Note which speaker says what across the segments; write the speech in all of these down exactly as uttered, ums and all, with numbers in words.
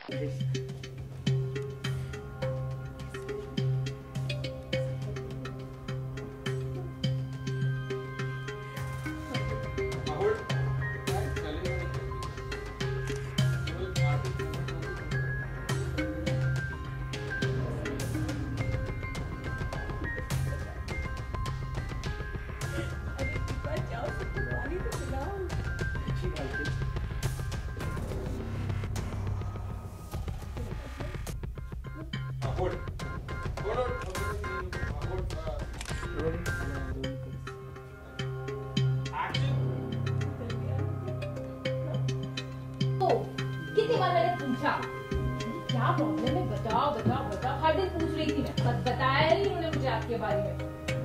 Speaker 1: कितनी बार मैंने पूछा क्या प्रॉब्लम है, बताओ बताओ बताओ, हर दिन पूछ रही थी मैं, बस बताया ही उन्होंने मुझे आपके बारे में।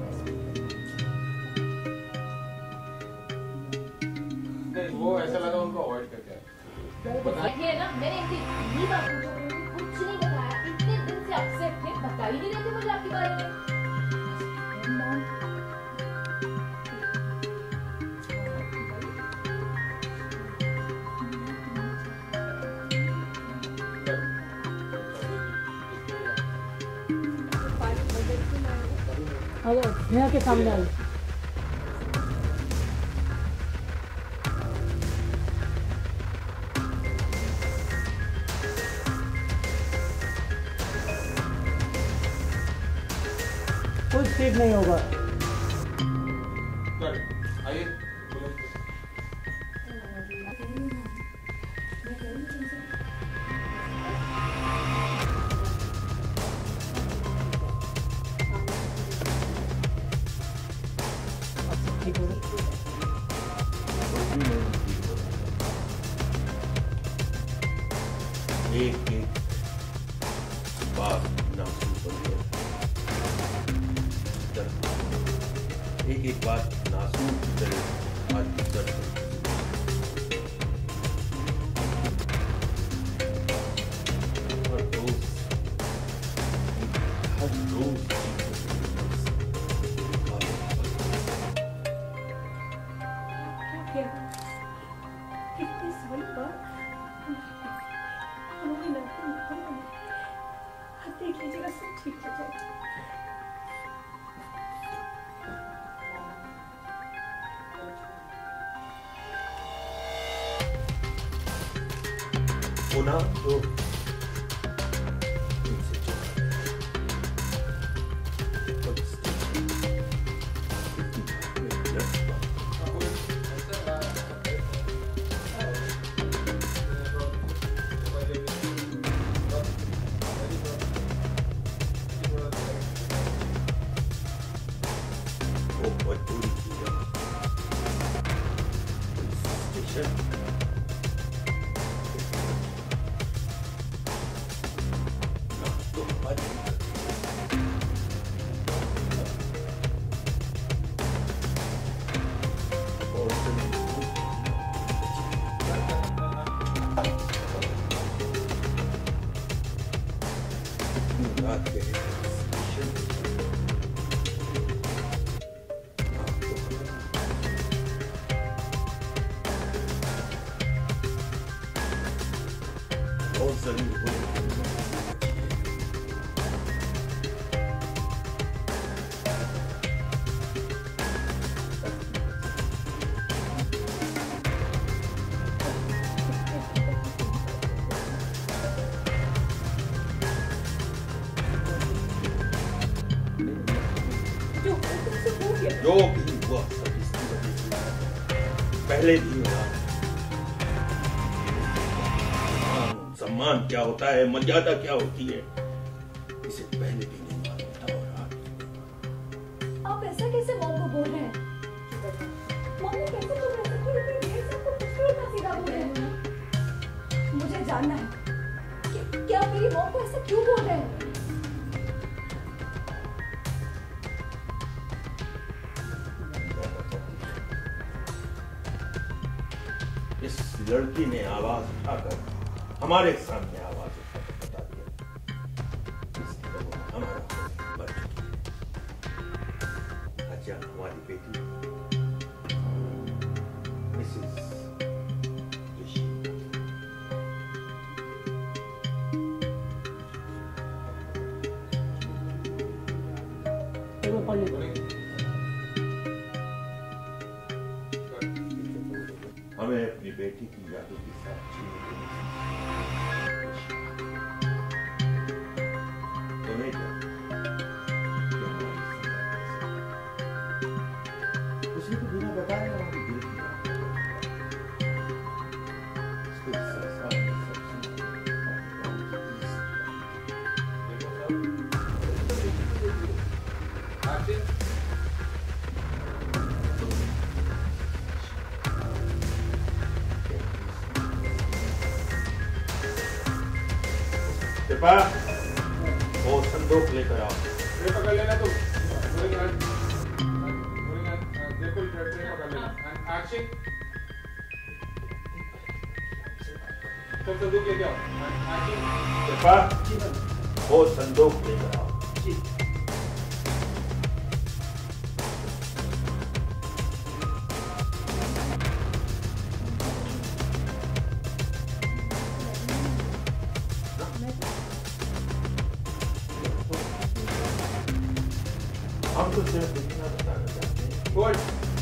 Speaker 2: नहीं, वो ऐसा लगा उनको अवॉइड करके
Speaker 1: देखिए ना, मैंने इतनी बार पूछा, कुछ नहीं बताया, इतने दिन से अपसेट थे, बता ही नहीं रहे थे मुझे आपके बारे में।
Speaker 3: हेलो, नेहा के सामने आई। कुछ ठीक नहीं होगा।
Speaker 2: आइए।
Speaker 4: एक एक बात नासूर बन गया, एक एक बात नासूर की तरह आज गुजर गई। हर रोज हर रोज
Speaker 3: कितने साल बाद हमारी लड़की निकल गई। देख लीजिएगा सब ठीक हो जाएगा।
Speaker 4: होना तो जो भी हुआ सब इसकी वजह से पहले भी हुआ। सम्मान क्या होता है, मर्यादा क्या होती है, इसे पहले भी नहीं मालूम था और आज।
Speaker 3: आप ऐसा कैसे मॉम को बोल रहे हैं? मम्मी कैसे बोल रहे हैं? थोड़ी देर देर से आपको कुछ भी उल्टा सीधा बोल रहे हैं। मुझे जानना है कि क्या मेरी मॉम को ऐसा क्यों बोल रहे हैं?
Speaker 4: इस लड़की ने आवाज उठाकर हमारे सामने आवाज उठाकर बता दिया इसकी वजह हमारा बढ़ चुकी है। अच्छा, हमारी बेटी मिसेस मैं अपनी बेटी की यादों के साथ जीने की तुम्हें क्या उसी को बिना बताए हमारे दिल की बात उसको संसार में सबसे कृपा वो संदूक लेकर आओ।
Speaker 2: ट्रे पकड़ लेना तुम। देखो ट्रे पकड़ लेना। एक्शन। चल संदूक लेके आओ। एक्शन।
Speaker 4: कृपा वो संदूक लेकर आओ। हम तो सिर्फ इतना बताना चाहते हैं।
Speaker 2: बोल।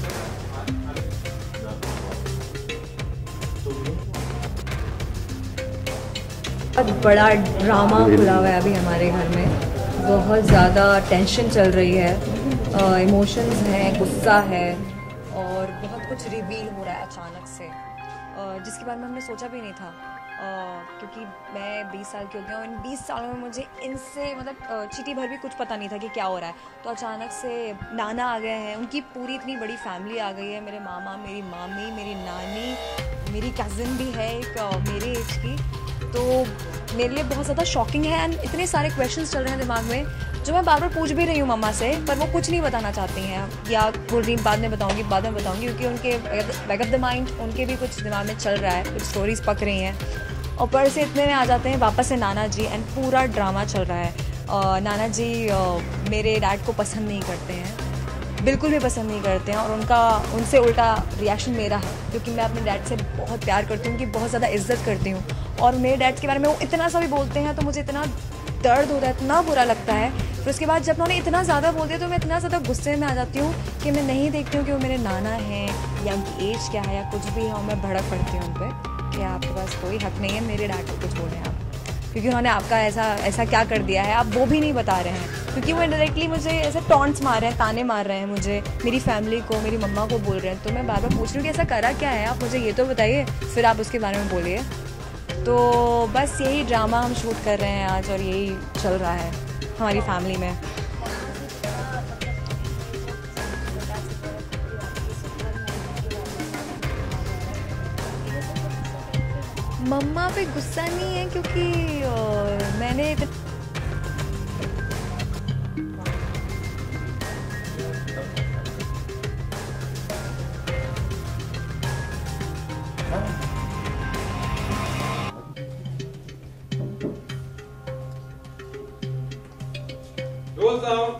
Speaker 3: बहुत बड़ा ड्रामा खुला हुआ है अभी हमारे घर में। बहुत ज़्यादा टेंशन चल रही है, इमोशंस हैं, गुस्सा है और बहुत कुछ रिवील हो रहा है अचानक से, uh, जिसके बारे में हमने सोचा भी नहीं था। Uh, क्योंकि मैं बीस साल की हो गई हूँ, इन बीस सालों में मुझे इनसे मतलब uh, चीटी भर भी कुछ पता नहीं था कि क्या हो रहा है। तो अचानक से नाना आ गए हैं, उनकी पूरी इतनी बड़ी फैमिली आ गई है, मेरे मामा, मेरी मामी, मेरी नानी, मेरी कज़िन भी है एक uh, मेरे एज की। तो मेरे लिए बहुत ज़्यादा शॉकिंग है एंड इतने सारे क्वेश्चंस चल रहे हैं दिमाग में जो मैं बार बार पूछ भी रही हूँ मम्मा से, पर वो कुछ नहीं बताना चाहती हैं, या बोल रही बाद में बताऊँगी बाद में बताऊँगी, क्योंकि उनके बैक ऑफ द माइंड उनके भी कुछ दिमाग में चल रहा है, कुछ स्टोरीज पक रही हैं। और पर से इतने में आ जाते हैं वापस से नाना जी एंड पूरा ड्रामा चल रहा है। uh, नाना जी uh, मेरे डैड को पसंद नहीं करते हैं, बिल्कुल भी पसंद नहीं करते हैं, और उनका उनसे उल्टा रिएक्शन मेरा है, क्योंकि मैं अपने डैड से बहुत प्यार करती हूँ, उनकी बहुत ज़्यादा इज्जत करती हूँ, और मेरे डैड के बारे में वो इतना सा भी बोलते हैं तो मुझे इतना दर्द होता है, इतना बुरा लगता है। फिर उसके बाद जब उन्होंने इतना ज़्यादा बोल दिया तो मैं इतना ज़्यादा गुस्से में आ जाती हूँ कि मैं नहीं देखती हूँ कि वो मेरे नाना हैं या उनकी एज क्या है या कुछ भी है, और मैं भड़क पड़ती हूँ उन पर कि आपके पास कोई हक नहीं है मेरे डैड को कुछ बोलें आप, क्योंकि उन्होंने आपका ऐसा ऐसा क्या कर दिया है, आप वो भी नहीं बता रहे हैं, क्योंकि वो डायरेक्टली मुझे ऐसे टॉन्ट्स मार रहे हैं, ताने मार रहे हैं मुझे, मेरी फैमिली को, मेरी मम्मा को बोल रहे हैं। तो मैं बार बार पूछ रही हूँ कि ऐसा करा क्या है, आप मुझे ये तो बताइए, फिर आप उसके बारे में बोलिए। तो बस यही ड्रामा हम शूट कर रहे हैं आज, और यही चल रहा है हमारी फैमिली में। मम्मा पे गुस्सा नहीं है, क्योंकि आ, मैंने
Speaker 2: रोल साउंड।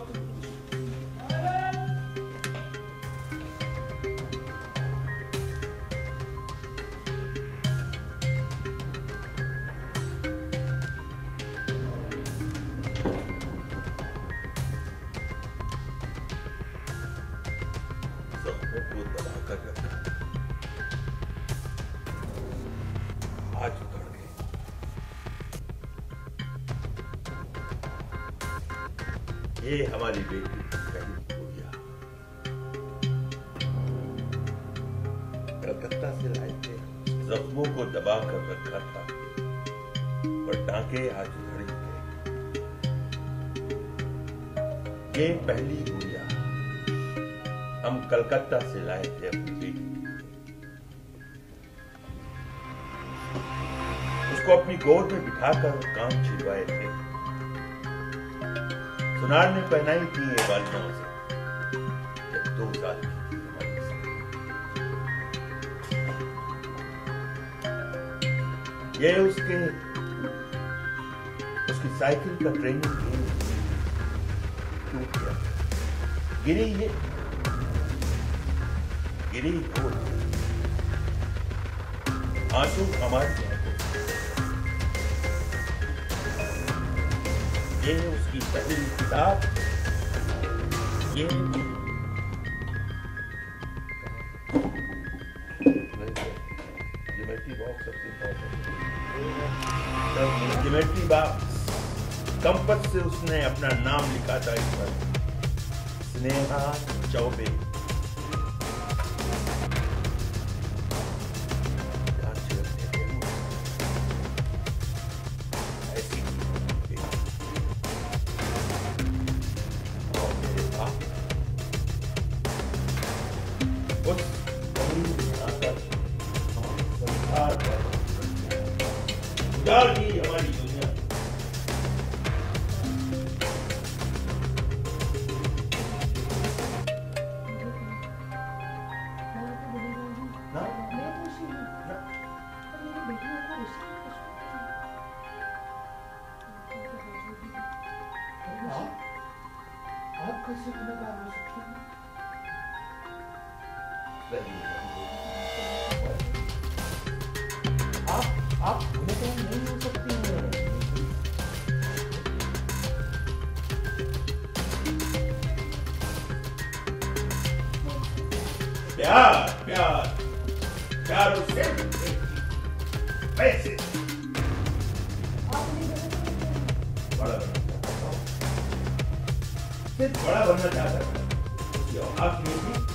Speaker 4: आज उतर गए। ये हमारी बेटी की पहली गुड़िया कलकत्ता से लाए थे, जख्मों को दबा कर रखा था और टांके आज उधड़ गए। ये पहली गुड़िया हम कलकत्ता से लाए थे अपनी बेटी, उसको अपनी गोद में बिठाकर काम छिड़वाए थे। सुनार ने पहनाई थी ये बालियां से जब दो साल की थी हमारी साथ। ये उसके उसकी साइकिल का ट्रेनिंग टूट गया, गिरी ये गिरी हो आंसू हमारी ये उसकी पहली किताब, ये ज्योमेट्री बॉक्स सबसे इम्पोर्टेंट है। ज्योमेट्री बॉक्स कंपस से उसने अपना नाम लिखा था इस पर, स्नेहा चौबे। की हमारी दुनिया ना
Speaker 2: आप कैसे गुनहगार हो सकते हैं? आप आप गुनहगार नहीं हो सकती हैं।
Speaker 4: प्यार प्यार प्यार उससे पैसे बड़ा बनना चाहता हूँ, सिर्फ बड़ा बनना चाहता था। उसकी औकात नहीं थी।